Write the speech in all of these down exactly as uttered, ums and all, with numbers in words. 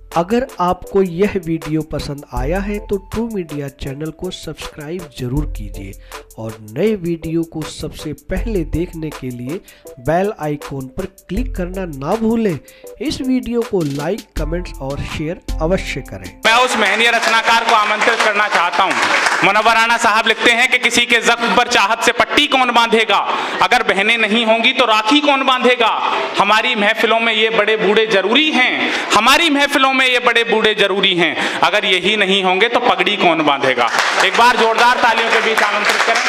अगर आपको यह वीडियो पसंद आया है तो ट्रू मीडिया चैनल को सब्सक्राइब जरूर कीजिए और नए वीडियो को सबसे पहले देखने के लिए बेल आइकॉन पर क्लिक करना ना भूलें। इस वीडियो को लाइक, कमेंट्स और शेयर अवश्य करें। मैं उस महनीय रचनाकार को आमंत्रित करना चाहता हूँ। मुनव्वर राणा साहब लिखते हैं कि किसी के जख्म पर चाहत से पट्टी कौन बांधेगा, अगर बहनें नहीं होंगी तो राखी कौन बांधेगा। हमारी महफिलों में ये बड़े बूढ़े जरूरी हैं, हमारी महफिलों में ये बड़े बूढ़े जरूरी हैं, अगर यही नहीं होंगे तो पगड़ी कौन बांधेगा। एक बार जोरदार तालियों के बीच आमंत्रित करें।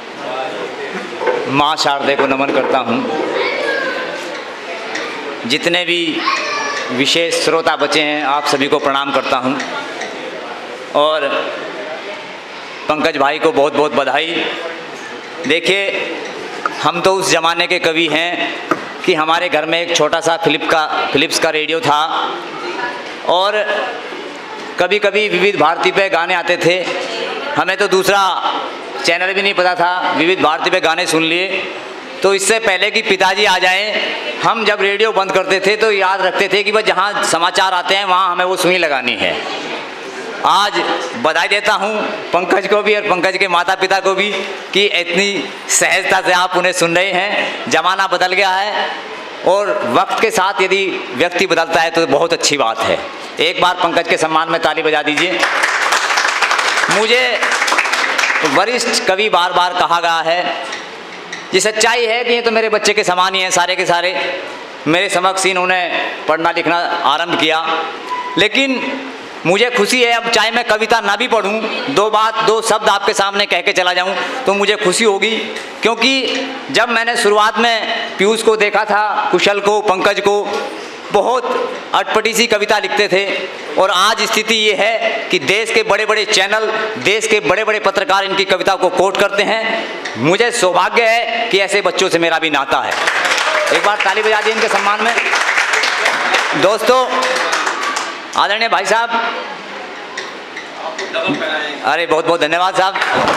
माँ शारदे को नमन करता हूँ। जितने भी विशेष श्रोता बचे हैं आप सभी को प्रणाम करता हूँ और पंकज भाई को बहुत बहुत बधाई। देखिए, हम तो उस ज़माने के कवि हैं कि हमारे घर में एक छोटा सा फिलिप का फिलिप्स का रेडियो था और कभी कभी विविध भारती पे गाने आते थे। हमें तो दूसरा चैनल भी नहीं पता था, विविध भारती पे गाने सुन लिए। तो इससे पहले कि पिताजी आ जाएं, हम जब रेडियो बंद करते थे तो याद रखते थे कि बस जहाँ समाचार आते हैं वहाँ हमें वो सुई लगानी है। आज बधाई देता हूँ पंकज को भी और पंकज के माता पिता को भी कि इतनी सहजता से आप उन्हें सुन रहे हैं। ज़माना बदल गया है और वक्त के साथ यदि व्यक्ति बदलता है तो बहुत अच्छी बात है। एक बार पंकज के सम्मान में ताली बजा दीजिए। मुझे वरिष्ठ कवि बार बार कहा गया है, ये सच्चाई है कि ये तो मेरे बच्चे के समान ही हैं सारे के सारे। मेरे समक्ष इन्होंने पढ़ना लिखना आरंभ किया, लेकिन मुझे खुशी है अब चाहे मैं कविता ना भी पढ़ूं, दो बात दो शब्द आपके सामने कह के चला जाऊं तो मुझे खुशी होगी। क्योंकि जब मैंने शुरुआत में पीयूष को देखा था, कुशल को, पंकज को, बहुत अटपटी सी कविता लिखते थे और आज स्थिति ये है कि देश के बड़े बड़े चैनल, देश के बड़े बड़े पत्रकार इनकी कविता को कोट करते हैं। मुझे सौभाग्य है कि ऐसे बच्चों से मेरा भी नाता है। एक बार ताली बजा दी इनके सम्मान में। दोस्तों, आदरणीय भाई साहब, अरे बहुत बहुत धन्यवाद साहब,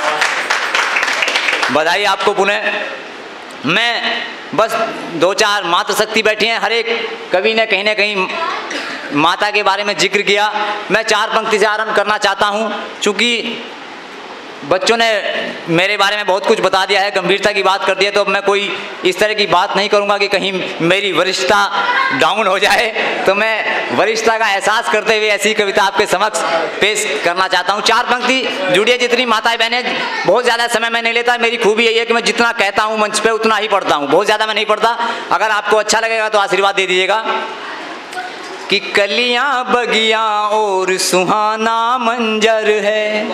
बधाई आपको पुनः। मैं बस दो चार मातृ शक्ति बैठी हैं, हर एक कवि ने कहीं ना कहीं माता के बारे में जिक्र किया। मैं चार पंक्ति से आरंभ करना चाहता हूँ। चूँकि बच्चों ने मेरे बारे में बहुत कुछ बता दिया है, गंभीरता की बात कर दी है, तो अब मैं कोई इस तरह की बात नहीं करूँगा कि कहीं मेरी वरिष्ठता डाउन हो जाए। तो मैं वरिष्ठता का एहसास करते हुए ऐसी कविता आपके समक्ष पेश करना चाहता हूँ। चार पंक्ति जुड़िए। जितनी माताएं बहनें, बहुत ज़्यादा समय मैं नहीं लेता। मेरी खूबी यही है कि मैं जितना कहता हूँ मंच पर उतना ही पढ़ता हूँ, बहुत ज़्यादा मैं नहीं पढ़ता। अगर आपको अच्छा लगेगा तो आशीर्वाद दे दीजिएगा। कि कलियाँ बगियाँ और सुहाना मंजर है,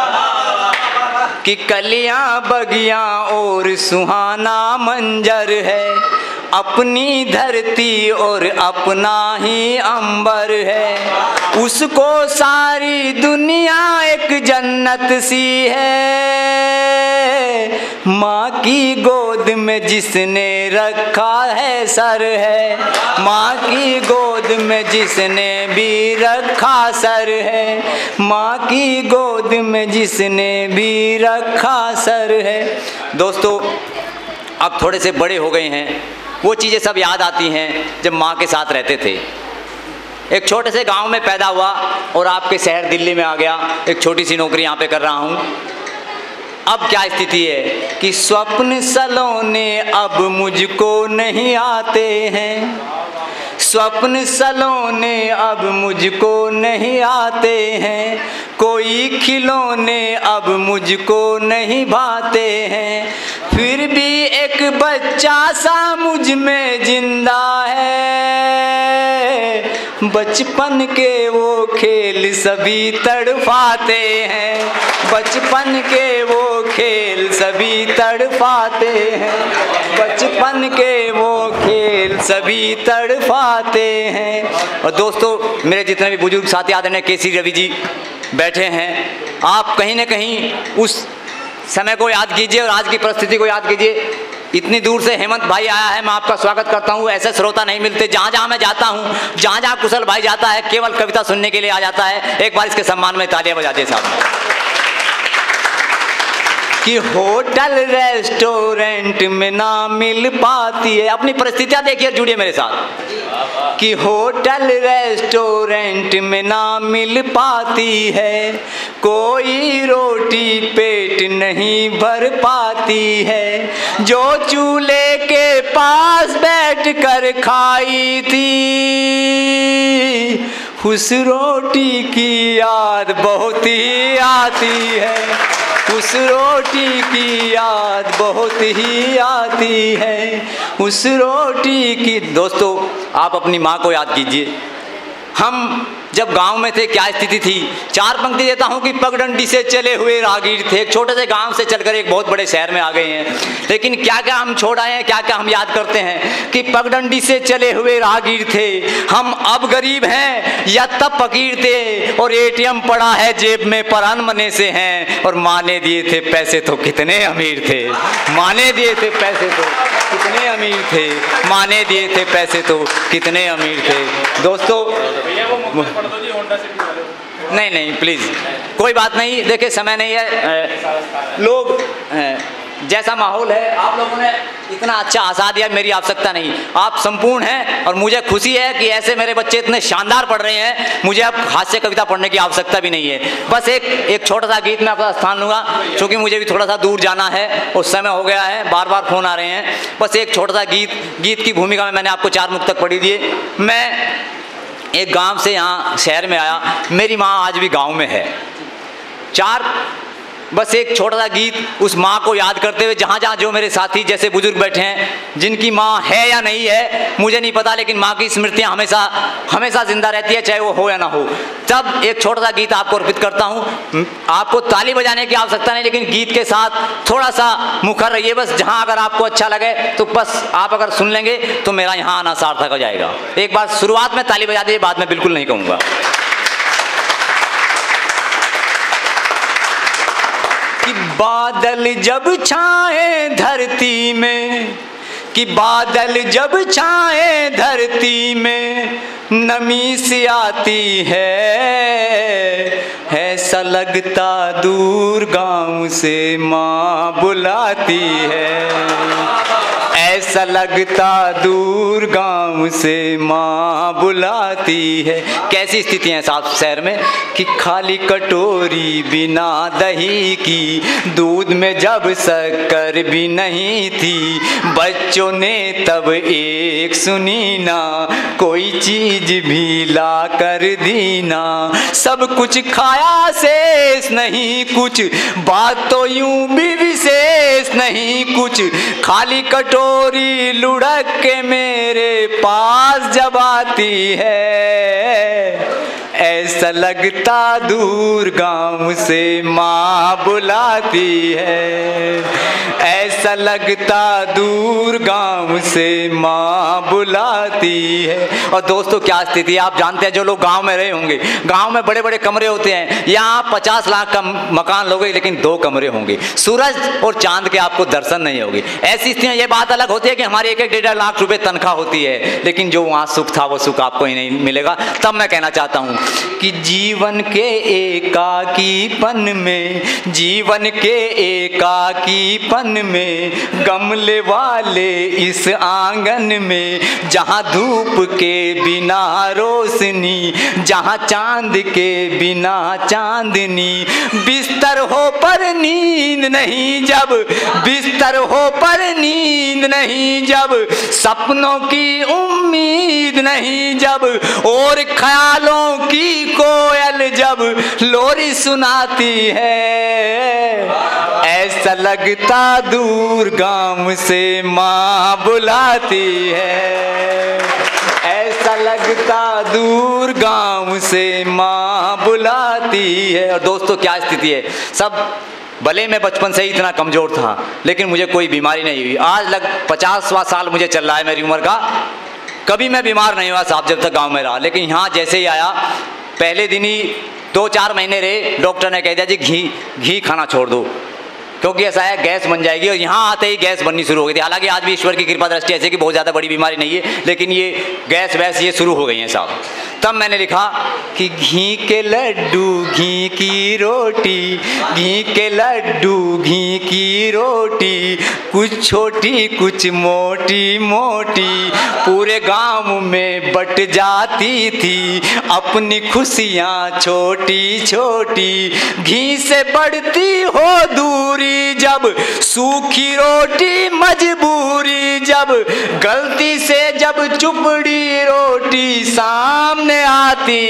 कि कलियाँ बगियाँ और सुहाना मंजर है, अपनी धरती और अपना ही अंबर है, उसको सारी दुनिया एक जन्नत सी है। माँ की गोद में जिसने रखा है सर है, माँ की गोद में जिसने भी रखा सर है, माँ की गोद में जिसने भी रखा सर है। दोस्तों, अब थोड़े से बड़े हो गए हैं, वो चीज़ें सब याद आती हैं जब माँ के साथ रहते थे। एक छोटे से गांव में पैदा हुआ और आपके शहर दिल्ली में आ गया, एक छोटी सी नौकरी यहाँ पे कर रहा हूँ। अब क्या स्थिति है कि स्वप्न सलोने अब मुझको नहीं आते हैं, स्वप्न सलोने अब मुझको नहीं आते हैं, कोई खिलौने अब मुझको नहीं भाते हैं, फिर भी एक बच्चा सा मुझ में जिंदा है, बचपन के वो खेल सभी तड़पाते हैं, बचपन के वो खेल सभी तड़पाते हैं, बचपन के वो खेल सभी तड़पाते हैं। और दोस्तों, मेरे जितने भी बुजुर्ग साथी आदरणीय के सी रवि जी बैठे हैं, आप कहीं ना कहीं उस समय को याद कीजिए और आज की परिस्थिति को याद कीजिए। इतनी दूर से हेमंत भाई आया है, मैं आपका स्वागत करता हूँ। ऐसे श्रोता नहीं मिलते। जहाँ जहाँ मैं जाता हूँ, जहाँ जहाँ कुशल भाई जाता है, केवल कविता सुनने के लिए आ जाता है। एक बार इसके सम्मान में तालियां बजा दिए साहब। कि होटल रेस्टोरेंट में ना मिल पाती है। अपनी परिस्थितियां देखिए, जुड़िए मेरे साथ। कि होटल रेस्टोरेंट में ना मिल पाती है, कोई रोटी पेट नहीं भर पाती है, जो चूल्हे के पास बैठ कर खाई थी, उस रोटी की याद बहुत ही आती है, उस रोटी की याद बहुत ही आती है, उस रोटी की। दोस्तों, आप अपनी माँ को याद कीजिए। हम जब गांव में थे क्या स्थिति थी। चार पंक्ति देता हूं कि पगडंडी से चले हुए राहगीर थे। एक छोटे से गांव से चलकर एक बहुत बड़े शहर में आ गए हैं, लेकिन क्या क्या हम छोड़ आए हैं, क्या क्या हम याद करते हैं। कि पगडंडी से चले हुए राहगीर थे हम, अब गरीब हैं या तब फकीर थे, और एटीएम पड़ा है जेब में पर अनमने से हैं, और माँ ने दिए थे पैसे तो कितने अमीर थे, माँ ने दिए थे पैसे तो कितने अमीर थे, माँ ने दिए थे पैसे तो कितने अमीर थे। दोस्तों, नहीं नहीं प्लीज, कोई बात नहीं, देखिए समय नहीं है। लोग जैसा माहौल है, आप लोगों ने इतना अच्छा हंसा दिया, मेरी आवश्यकता नहीं, आप संपूर्ण हैं। और मुझे खुशी है कि ऐसे मेरे बच्चे इतने शानदार पढ़ रहे हैं, मुझे अब हास्य कविता पढ़ने की आवश्यकता भी नहीं है। बस एक एक छोटा सा गीत में आपका स्थान लूँगा, क्योंकि मुझे भी थोड़ा सा दूर जाना है, उस समय हो गया है, बार बार फोन आ रहे हैं। बस एक छोटा सा गीत, गीत की भूमिका में मैंने आपको चार मुक्तक पढ़ी दिए। मैं एक गांव से यहाँ शहर में आया, मेरी माँ आज भी गांव में है। चार बस एक छोटा सा गीत उस माँ को याद करते हुए, जहाँ जहाँ जो मेरे साथी जैसे बुजुर्ग बैठे हैं, जिनकी माँ है या नहीं है मुझे नहीं पता, लेकिन माँ की स्मृतियाँ हमेशा हमेशा जिंदा रहती है, चाहे वो हो या ना हो। तब एक छोटा सा गीत आपको अर्पित करता हूँ। आपको ताली बजाने की आवश्यकता नहीं, लेकिन गीत के साथ थोड़ा सा मुखर रहिए। बस जहाँ अगर आपको अच्छा लगे तो बस आप अगर सुन लेंगे तो मेरा यहाँ आना सार्थक हो जाएगा। एक बार शुरुआत में ताली बजा दीजिए, बाद में बिल्कुल नहीं कहूँगा। कि बादल जब छाए धरती में, कि बादल जब छाए धरती में, नमी सी आती है, ऐसा लगता दूर गाँव से माँ बुलाती है, ऐसा लगता दूर गाँव से माँ बुलाती है। कैसी स्थिति है साहब शहर में कि खाली कटोरी बिना दही की, दूध में जब शक्कर भी नहीं थी, बच्चों ने तब एक सुनी ना, कोई चीज भी ला कर दी ना, सब कुछ खाया शेष नहीं कुछ, बात तो यूं भी विशेष नहीं कुछ, खाली कटोरी लुढ़क के मेरे पास जब आती है, ऐसा लगता दूर गाँव से माँ बुलाती है, ऐसा लगता दूर गाँव से माँ बुलाती है। और दोस्तों क्या स्थिति है आप जानते हैं, जो लोग गांव में रहे होंगे, गांव में बड़े बड़े कमरे होते हैं, यहाँ पचास लाख का मकान लोगे लेकिन दो कमरे होंगे, सूरज और चांद के आपको दर्शन नहीं होगी। ऐसी स्थिति में ये बात अलग होती है कि हमारी एक एक डेढ़ लाख रुपए तनख्वाह होती है, लेकिन जो वहाँ सुख था वो सुख आपको ही नहीं मिलेगा। तब मैं कहना चाहता हूँ कि जीवन के एकाकीपन में, जीवन के एकाकीपन में, गमले वाले इस आंगन में, जहाँ धूप के बिना रोशनी, जहाँ चांद के बिना चांदनी, बिस्तर हो पर नींद नहीं जब, बिस्तर हो पर नींद नहीं जब, सपनों की उम्मीद नहीं जब, और ख्यालों की कोयल जब लोरी सुनाती है, ऐसा लगता दूर गाँव से माँ बुलाती है, ऐसा लगता दूर गाँव से माँ बुलाती है। और दोस्तों क्या स्थिति है, सब भले मैं बचपन से ही इतना कमज़ोर था, लेकिन मुझे कोई बीमारी नहीं हुई। आज लग पचासवां साल मुझे चल रहा है मेरी उम्र का, कभी मैं बीमार नहीं हुआ साहब जब तक गांव में रहा। लेकिन यहाँ जैसे ही आया, पहले दिन ही दो चार महीने रहे, डॉक्टर ने कह दिया जी घी घी खाना छोड़ दो, क्योंकि ऐसा है गैस बन जाएगी। और यहाँ आते ही गैस बननी शुरू हो गई थी। हालांकि आज भी ईश्वर की कृपा दृष्टि ऐसे कि बहुत ज़्यादा बड़ी बीमारी नहीं है, लेकिन ये गैस वैस ये शुरू हो गई है साहब। तब मैंने लिखा कि घी के लड्डू घी की रोटी, घी के लड्डू घी की रोटी, कुछ छोटी कुछ मोटी मोटी, पूरे गांव में बट जाती थी अपनी खुशियाँ छोटी छोटी। घी से बढ़ती हो दूरी जब, सूखी रोटी मजबूरी जब, गलती से जब चुपड़ी रोटी सामने आती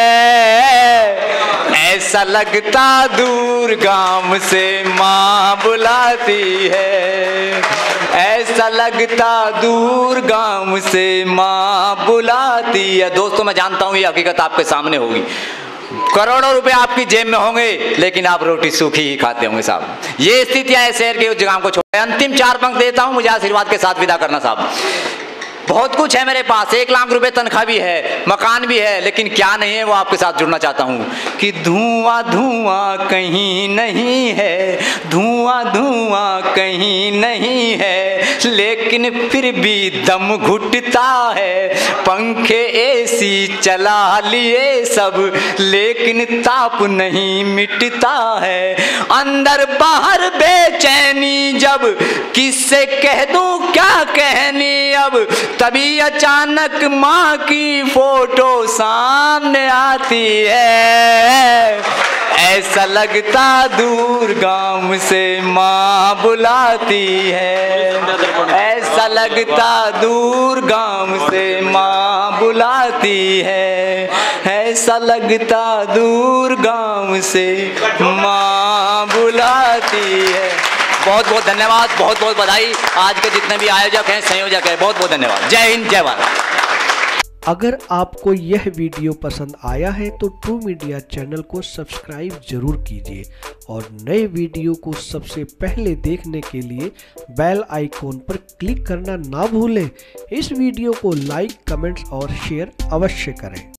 है, ऐसा लगता दूर गांव से माँ बुलाती है, ऐसा लगता दूर गांव से माँ बुलाती है। दोस्तों मैं जानता हूँ ये हकीकत आपके सामने होगी, करोड़ों रुपए आपकी जेब में होंगे लेकिन आप रोटी सूखी ही खाते होंगे साहब। ये स्थितियां है शहर के उस जगह को छोड़े। अंतिम चार पंक्ति देता हूं, मुझे आशीर्वाद के साथ विदा करना साहब। बहुत कुछ है मेरे पास, एक लाख रुपए तनख्वाह भी है, मकान भी है, लेकिन क्या नहीं है वो आपके साथ जुड़ना चाहता हूँ कि धुआं धुआं कहीं नहीं है, धुआं धुआं कहीं नहीं है, लेकिन फिर भी दम घुटता है। पंखे एसी चला लिए सब, लेकिन ताप नहीं मिटता है। अंदर बाहर बेचैनी जब, किससे कह दूं क्या कहनी अब, तभी अचानक माँ की फोटो सामने आती है, ऐसा लगता दूर गांव से माँ बुलाती है, ऐसा लगता दूर गांव से माँ बुलाती है, ऐसा लगता दूर गांव से माँ बुलाती है। बहुत बहुत धन्यवाद, बहुत बहुत बधाई। आज के जितने भी आयोजक हैं, संयोजक हैं, बहुत बहुत धन्यवाद। जय हिंद, जय भारत। अगर आपको यह वीडियो पसंद आया है तो ट्रू मीडिया चैनल को सब्सक्राइब जरूर कीजिए और नए वीडियो को सबसे पहले देखने के लिए बेल आइकॉन पर क्लिक करना ना भूलें। इस वीडियो को लाइक, कमेंट्स और शेयर अवश्य करें।